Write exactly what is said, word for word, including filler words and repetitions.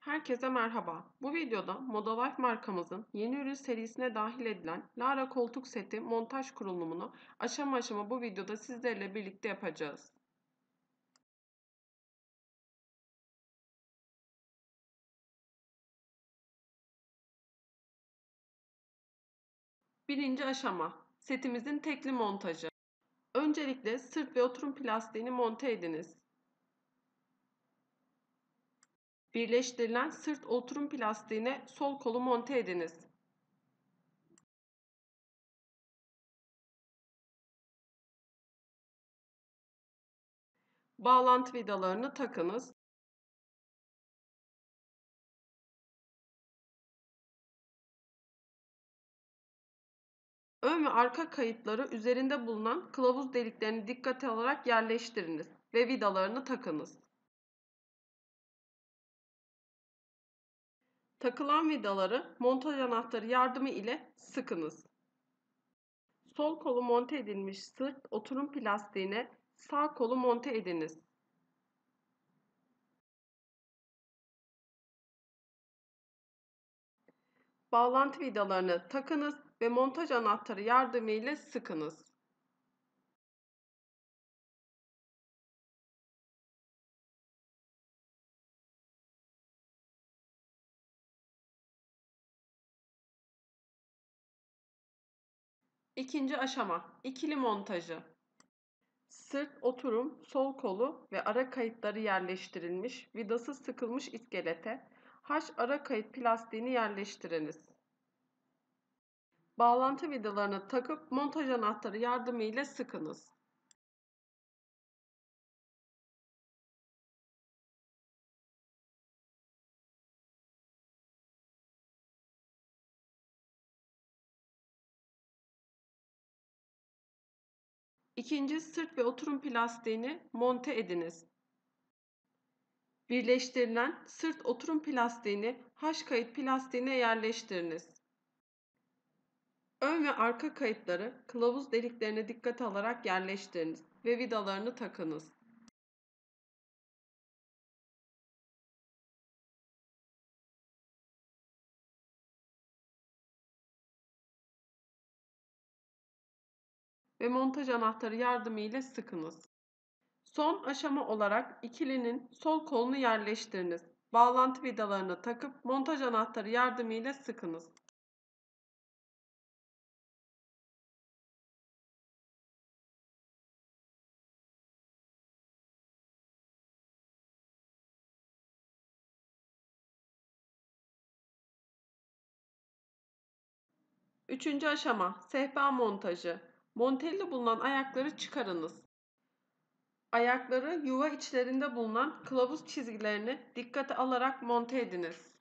Herkese merhaba. Bu videoda Modalife markamızın yeni ürün serisine dahil edilen Lara koltuk seti montaj kurulumunu aşama aşama bu videoda sizlerle birlikte yapacağız. Birinci aşama, setimizin tekli montajı. Öncelikle sırt ve oturum plastiğini monte ediniz. Birleştirilen sırt oturum plastiğine sol kolu monte ediniz. Bağlantı vidalarını takınız. Ön ve arka kayıtları üzerinde bulunan kılavuz deliklerini dikkate alarak yerleştiriniz ve vidalarını takınız. Takılan vidaları montaj anahtarı yardımı ile sıkınız. Sol kolu monte edilmiş sırt oturum plastiğine sağ kolu monte ediniz. Bağlantı vidalarını takınız ve montaj anahtarı yardımı ile sıkınız. İkinci aşama, ikili montajı. Sırt oturum, sol kolu ve ara kayıtları yerleştirilmiş, vidası sıkılmış iskelete H ara kayıt plastiğini yerleştiriniz. Bağlantı vidalarını takıp montaj anahtarı yardımı ile sıkınız. İkinci sırt ve oturum plastiğini monte ediniz. Birleştirilen sırt oturum plastiğini H kayıt plastiğine yerleştiriniz. Ön ve arka kayıtları kılavuz deliklerine dikkate alarak yerleştiriniz ve vidalarını takınız. Ve montaj anahtarı yardımı ile sıkınız. Son aşama olarak ikilinin sol kolunu yerleştiriniz. Bağlantı vidalarını takıp montaj anahtarı yardımı ile sıkınız. Üçüncü aşama, sehpa montajı. Monteli bulunan ayakları çıkarınız. Ayakları yuva içlerinde bulunan kılavuz çizgilerini dikkate alarak monte ediniz.